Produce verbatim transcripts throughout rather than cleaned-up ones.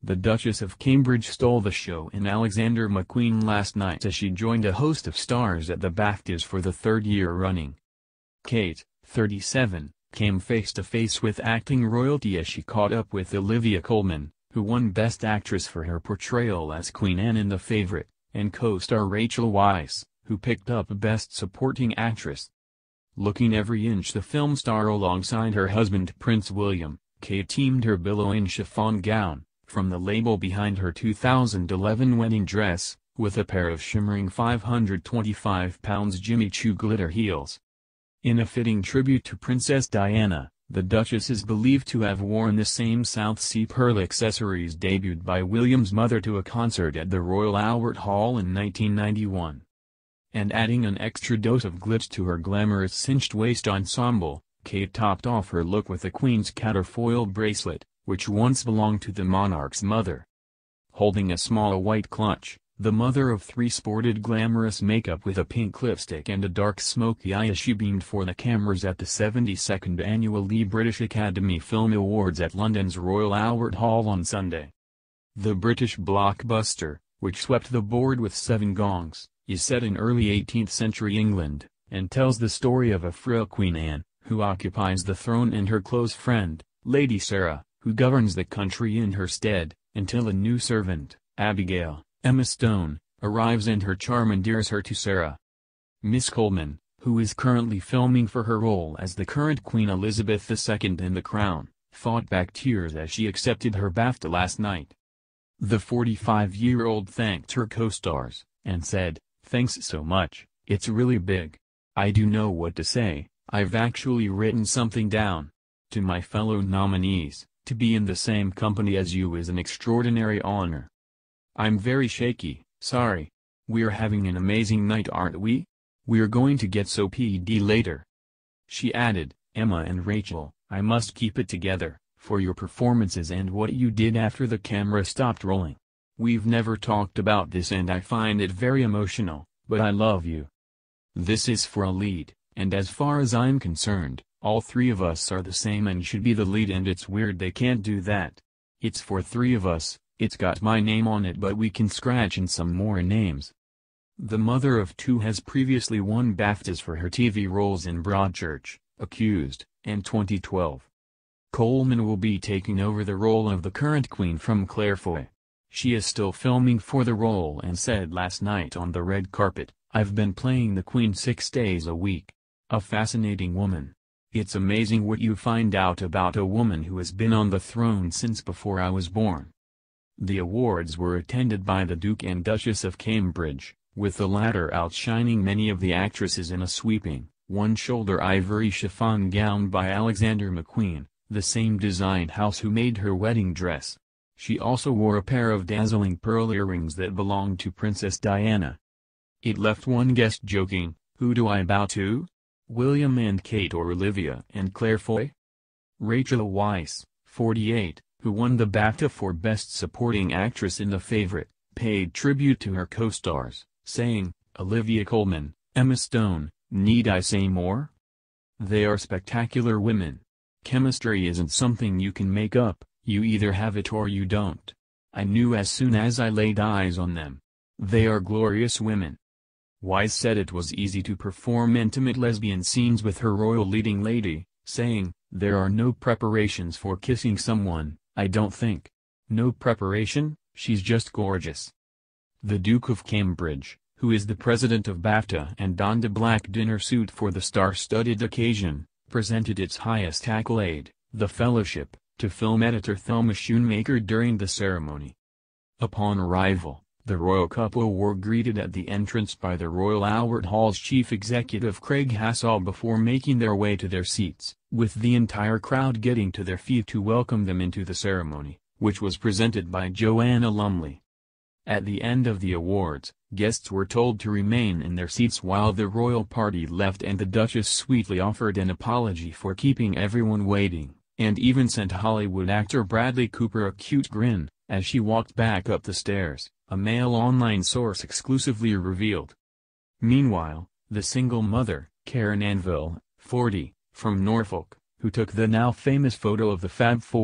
the Duchess of Cambridge stole the show in Alexander McQueen last night as she joined a host of stars at the BAFTAs for the third year running. Kate, thirty-seven, came face-to-face with acting royalty as she caught up with Olivia Colman, who won Best Actress for her portrayal as Queen Anne in The Favourite, and co-star Rachel Weisz, who picked up Best Supporting Actress. Looking every inch the film star alongside her husband Prince William, Kate teamed her billowing chiffon gown, from the label behind her two thousand eleven wedding dress, with a pair of shimmering five hundred twenty-five pound Jimmy Choos glitter heels. In a fitting tribute to Princess Diana, the Duchess is believed to have worn the same South Sea pearl accessories debuted by William's mother to a concert at the Royal Albert Hall in nineteen ninety-one. And adding an extra dose of glitz to her glamorous cinched waist ensemble, Kate topped off her look with the Queen's counterfoil bracelet, which once belonged to the monarch's mother. Holding a small white clutch, the mother of three sported glamorous makeup with a pink lipstick and a dark smoky eye as she beamed for the cameras at the seventy-second Annual British Academy Film Awards at London's Royal Albert Hall on Sunday. The British blockbuster, which swept the board with seven gongs, is set in early eighteenth century England, and tells the story of a frail Queen Anne, who occupies the throne, and her close friend, Lady Sarah, who governs the country in her stead, until a new servant, Abigail, Emma Stone, arrives and her charm endears her to Sarah. Miss Colman, who is currently filming for her role as the current Queen Elizabeth the Second in The Crown, fought back tears as she accepted her BAFTA last night. The forty-five-year-old thanked her co-stars, and said, "Thanks so much, it's really big. I don't know what to say, I've actually written something down. To my fellow nominees, to be in the same company as you is an extraordinary honor. I'm very shaky, sorry. We're having an amazing night, aren't we? We're going to get so P D later." She added, "Emma and Rachel, I must keep it together, for your performances and what you did after the camera stopped rolling. We've never talked about this and I find it very emotional, but I love you. This is for a lead, and as far as I'm concerned, all three of us are the same and should be the lead, and it's weird they can't do that. It's for three of us, it's got my name on it, but we can scratch in some more names." The mother of two has previously won BAFTAs for her T V roles in Broadchurch, Accused, and twenty twelve. Colman will be taking over the role of the current Queen from Claire Foy. She is still filming for the role and said last night on the red carpet, "I've been playing the Queen six days a week. A fascinating woman. It's amazing what you find out about a woman who has been on the throne since before I was born." The awards were attended by the Duke and Duchess of Cambridge, with the latter outshining many of the actresses in a sweeping, one-shoulder ivory chiffon gown by Alexander McQueen, the same design house who made her wedding dress. She also wore a pair of dazzling pearl earrings that belonged to Princess Diana. It left one guest joking, "Who do I bow to? William and Kate or Olivia and Claire Foy?" Rachel Weisz, forty-eight, who won the BAFTA for Best Supporting Actress in The Favourite, paid tribute to her co-stars, saying, "Olivia Colman, Emma Stone, need I say more? They are spectacular women. Chemistry isn't something you can make up, you either have it or you don't. I knew as soon as I laid eyes on them. They are glorious women." Weisz said it was easy to perform intimate lesbian scenes with her royal leading lady, saying, "There are no preparations for kissing someone, I don't think. No preparation, she's just gorgeous." The Duke of Cambridge, who is the president of BAFTA and donned a black dinner suit for the star-studded occasion, presented its highest accolade, the Fellowship, to film editor Thelma Schoonmaker during the ceremony. Upon arrival, the royal couple were greeted at the entrance by the Royal Albert Hall's chief executive Craig Hassall before making their way to their seats, with the entire crowd getting to their feet to welcome them into the ceremony, which was presented by Joanna Lumley. At the end of the awards, guests were told to remain in their seats while the royal party left, and the Duchess sweetly offered an apology for keeping everyone waiting, and even sent Hollywood actor Bradley Cooper a cute grin, as she walked back up the stairs, a Mail Online source exclusively revealed. Meanwhile, the single mother, Karen Anville, forty, from Norfolk, who took the now famous photo of the Fab Four,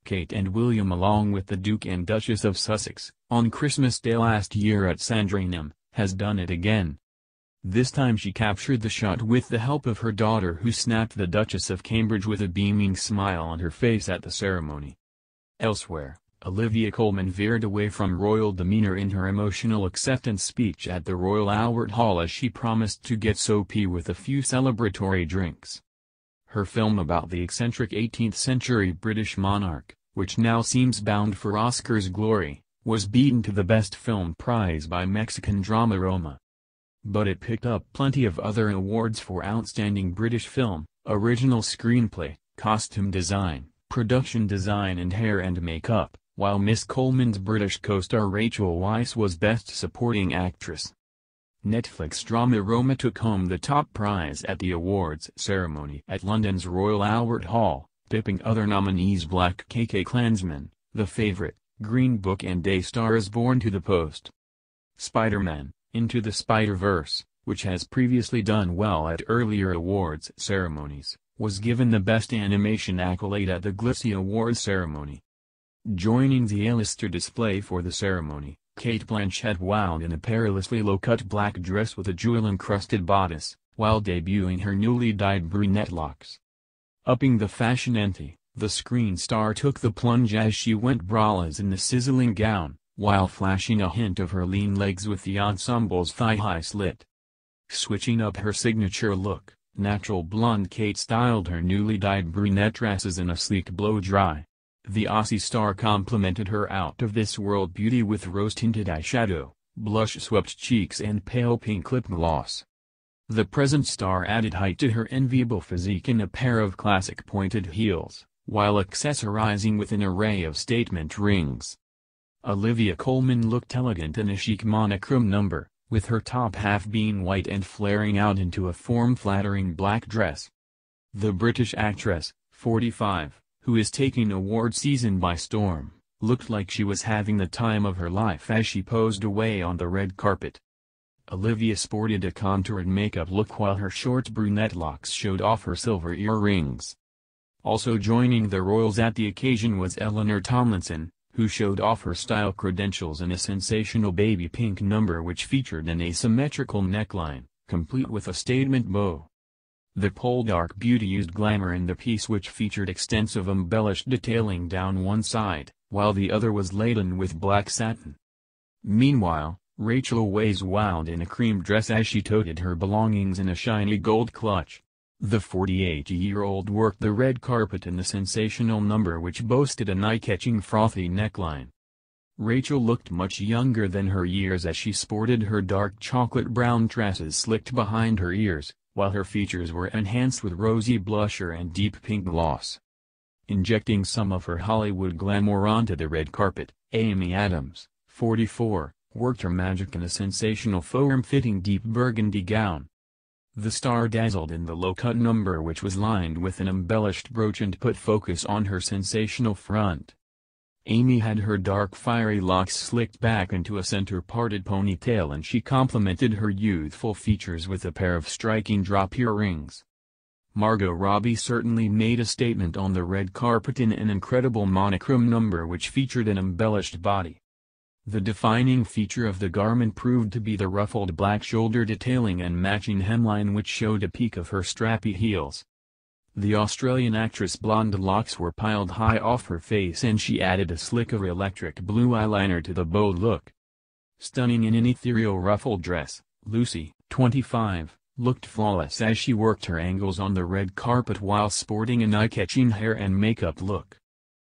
Kate and William along with the Duke and Duchess of Sussex, on Christmas Day last year at Sandringham, has done it again. This time she captured the shot with the help of her daughter, who snapped the Duchess of Cambridge with a beaming smile on her face at the ceremony. Elsewhere, Olivia Colman veered away from royal demeanor in her emotional acceptance speech at the Royal Albert Hall as she promised to get soapy with a few celebratory drinks. Her film about the eccentric eighteenth century British monarch, which now seems bound for Oscar's glory, was beaten to the Best Film prize by Mexican drama Roma. But it picked up plenty of other awards for Outstanding British Film, Original Screenplay, Costume Design, Production Design and Hair and Makeup, while Miss Coleman's British co-star Rachel Weisz was Best Supporting Actress. Netflix drama Roma took home the top prize at the awards ceremony at London's Royal Albert Hall, tipping other nominees Black K K Klansman, The Favourite, Green Book and A Star is Born to the Post. Spider-Man, Into the Spider-Verse, which has previously done well at earlier awards ceremonies, was given the Best Animation accolade at the Glissy Awards ceremony. Joining the A-lister display for the ceremony, Cate Blanchett wowed in a perilously low-cut black dress with a jewel-encrusted bodice, while debuting her newly dyed brunette locks. Upping the fashion ante, the screen star took the plunge as she went braless in the sizzling gown, while flashing a hint of her lean legs with the ensemble's thigh-high slit. Switching up her signature look, natural blonde Cate styled her newly dyed brunette dresses in a sleek blow-dry. The Aussie star complimented her out-of-this-world beauty with rose-tinted eyeshadow, blush-swept cheeks and pale pink lip gloss. The present star added height to her enviable physique in a pair of classic pointed heels, while accessorizing with an array of statement rings. Olivia Colman looked elegant in a chic monochrome number, with her top half being white and flaring out into a form-flattering black dress. The British actress, forty-five, who is taking award season by storm, looked like she was having the time of her life as she posed away on the red carpet. Olivia sported a contoured makeup look while her short brunette locks showed off her silver earrings. Also joining the royals at the occasion was Eleanor Tomlinson, who showed off her style credentials in a sensational baby pink number which featured an asymmetrical neckline, complete with a statement bow. The Poldark beauty used glamour in the piece, which featured extensive embellished detailing down one side, while the other was laden with black satin. Meanwhile, Rachel Weisz wowed in a cream dress as she toted her belongings in a shiny gold clutch. The forty-eight-year-old worked the red carpet in the sensational number which boasted an eye-catching frothy neckline. Rachel looked much younger than her years as she sported her dark chocolate brown tresses slicked behind her ears, while her features were enhanced with rosy blusher and deep pink gloss. Injecting some of her Hollywood glamour onto the red carpet, Amy Adams, forty-four, worked her magic in a sensational form-fitting deep burgundy gown. The star dazzled in the low-cut number which was lined with an embellished brooch and put focus on her sensational front. Amy had her dark fiery locks slicked back into a center-parted ponytail, and she complemented her youthful features with a pair of striking drop earrings. Margot Robbie certainly made a statement on the red carpet in an incredible monochrome number which featured an embellished body. The defining feature of the garment proved to be the ruffled black shoulder detailing and matching hemline which showed a peak of her strappy heels. The Australian actress' blonde locks were piled high off her face and she added a slick of electric blue eyeliner to the bold look. Stunning in an ethereal ruffled dress, Lucy, twenty-five, looked flawless as she worked her angles on the red carpet while sporting an eye-catching hair and makeup look.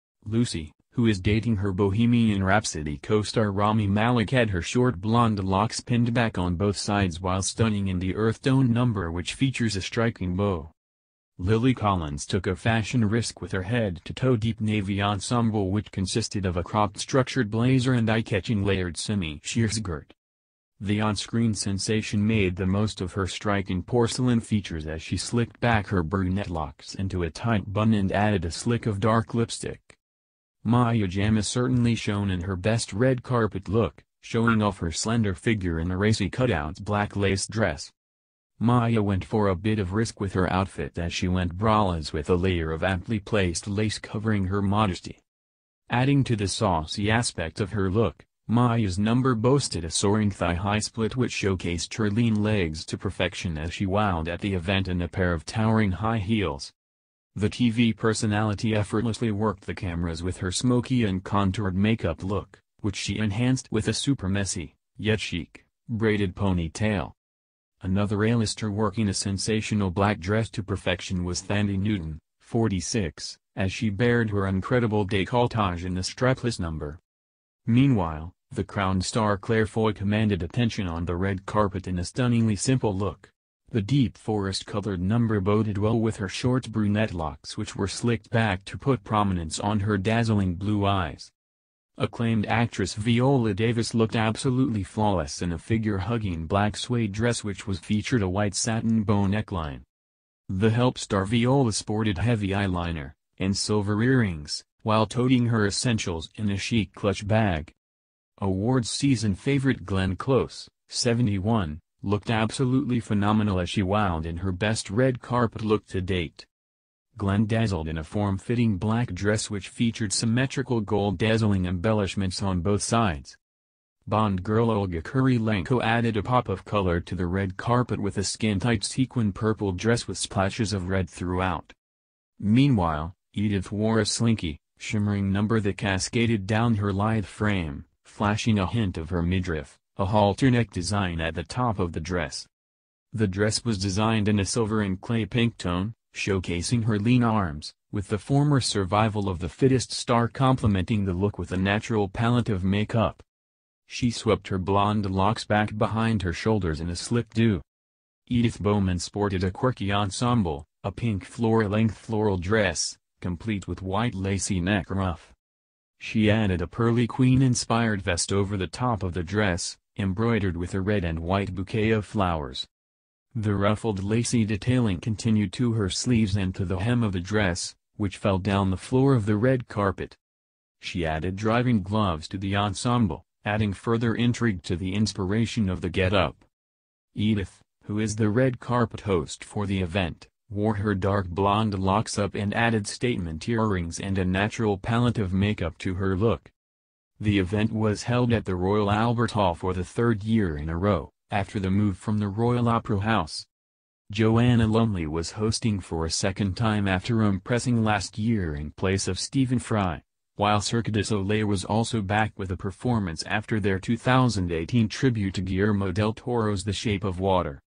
Lucy, who is dating her Bohemian Rhapsody co-star Rami Malek, had her short blonde locks pinned back on both sides while stunning in the earth tone number which features a striking bow. Lily Collins took a fashion risk with her head-to-toe deep navy ensemble which consisted of a cropped structured blazer and eye-catching layered semi-sheer skirt. The on-screen sensation made the most of her striking porcelain features as she slicked back her brunette locks into a tight bun and added a slick of dark lipstick. Maya Jama certainly shone in her best red carpet look, showing off her slender figure in a racy cutout black lace dress. Maya went for a bit of risk with her outfit as she went braless with a layer of aptly placed lace covering her modesty. Adding to the saucy aspect of her look, Maya's number boasted a soaring thigh-high split which showcased her lean legs to perfection as she wowed at the event in a pair of towering high heels. The T V personality effortlessly worked the cameras with her smoky and contoured makeup look, which she enhanced with a super messy, yet chic, braided ponytail. Another A-lister working a sensational black dress to perfection was Thandie Newton, forty-six, as she bared her incredible décolletage in the strapless number. Meanwhile, the crowned star Claire Foy commanded attention on the red carpet in a stunningly simple look. The deep forest-colored number boded well with her short brunette locks which were slicked back to put prominence on her dazzling blue eyes. Acclaimed actress Viola Davis looked absolutely flawless in a figure-hugging black suede dress which was featured a white satin bow neckline. The help star Viola sported heavy eyeliner and silver earrings, while toting her essentials in a chic clutch bag. Awards season favorite Glenn Close, seventy-one, looked absolutely phenomenal as she wowed in her best red carpet look to date. Glenn dazzled in a form-fitting black dress which featured symmetrical gold dazzling embellishments on both sides. Bond girl Olga Kurylenko added a pop of color to the red carpet with a skin-tight sequin purple dress with splashes of red throughout. Meanwhile, Edith wore a slinky, shimmering number that cascaded down her lithe frame, flashing a hint of her midriff, a halter neck design at the top of the dress. The dress was designed in a silver and clay pink tone, showcasing her lean arms, with the former survival of the fittest star complementing the look with a natural palette of makeup. She swept her blonde locks back behind her shoulders in a slick do. Edith Bowman sported a quirky ensemble, a pink floor-length floral dress, complete with white lacy neck ruff. She added a pearly queen-inspired vest over the top of the dress, embroidered with a red and white bouquet of flowers. The ruffled lacy detailing continued to her sleeves and to the hem of the dress, which fell down the floor of the red carpet. She added driving gloves to the ensemble, adding further intrigue to the inspiration of the get-up. Edith, who is the red carpet host for the event, wore her dark blonde locks up and added statement earrings and a natural palette of makeup to her look. The event was held at the Royal Albert Hall for the third year in a row, after the move from the Royal Opera House. Joanna Lumley was hosting for a second time after impressing last year in place of Stephen Fry, while Cirque du Soleil was also back with a performance after their two thousand eighteen tribute to Guillermo del Toro's The Shape of Water.